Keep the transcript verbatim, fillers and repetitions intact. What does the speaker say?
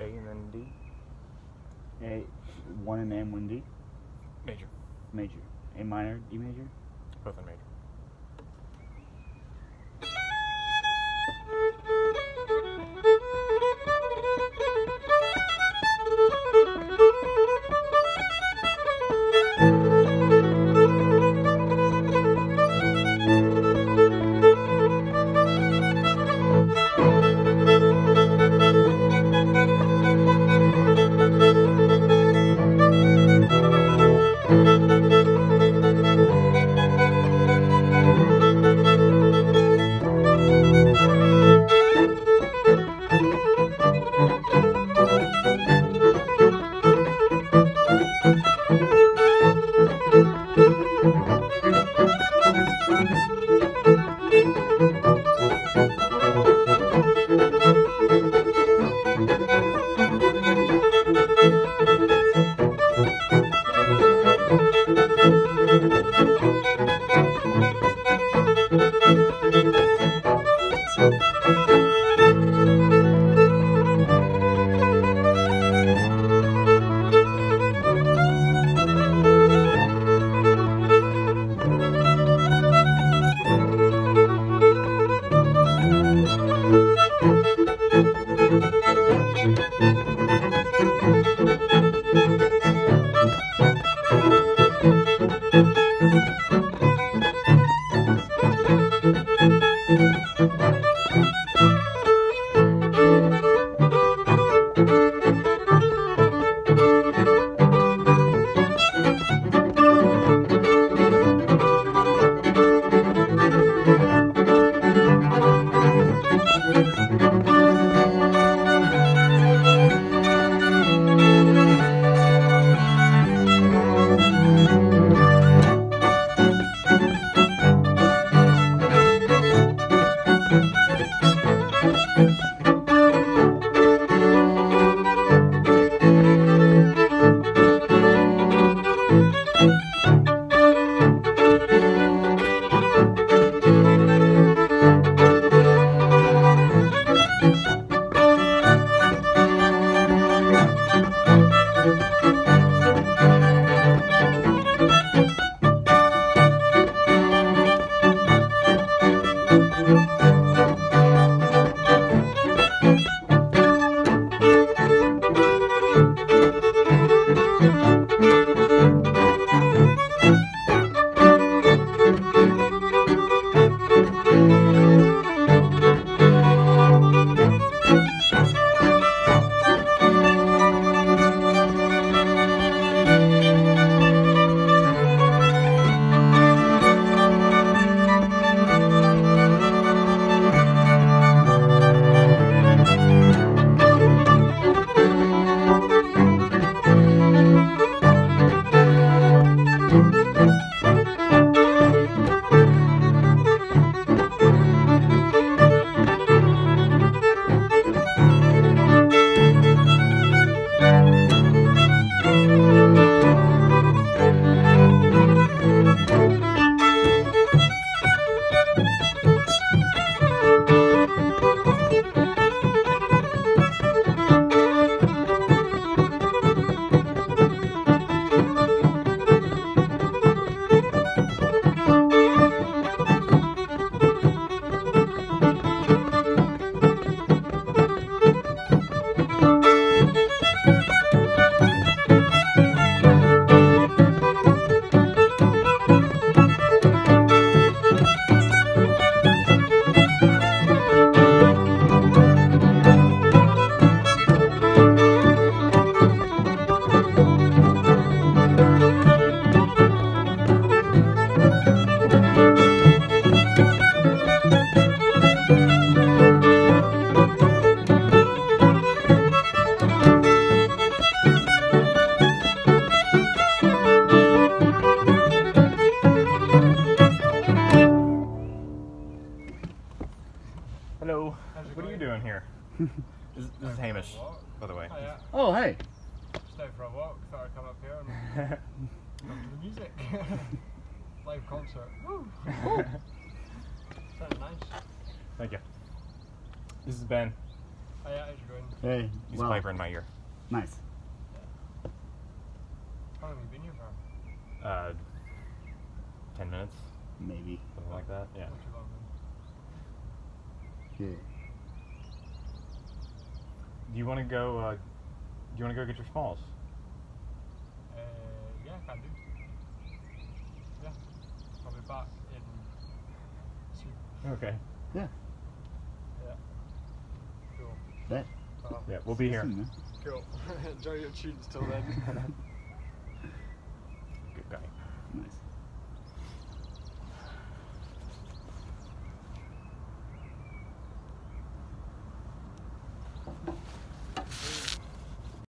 A and then D. A, one in A, one D. Major. Major. A minor, D major. Both in major. Hello. What are you doing here? This, this is Hamish, by the way. Oh, yeah. Oh, hey. Just out for a walk, thought I'd come up here and come to the music. Live concert. Woo! Sounds nice. Thank you. This is Ben. Oh yeah, how's it going? Hey, He's well, Piper in my ear. nice. How long have you been here for? Uh, ten minutes, Maybe. something like that. Yeah. Not too long then. Yeah. Do you want to go? Uh, do you want to go get your smalls? Uh, yeah, I can do. Yeah. I'll be back in soon. Okay. Yeah. Yeah. Cool. Bet. Uh, Yeah, we'll be here. Soon, man. Cool. Enjoy your tunes till then. Good guy. Nice.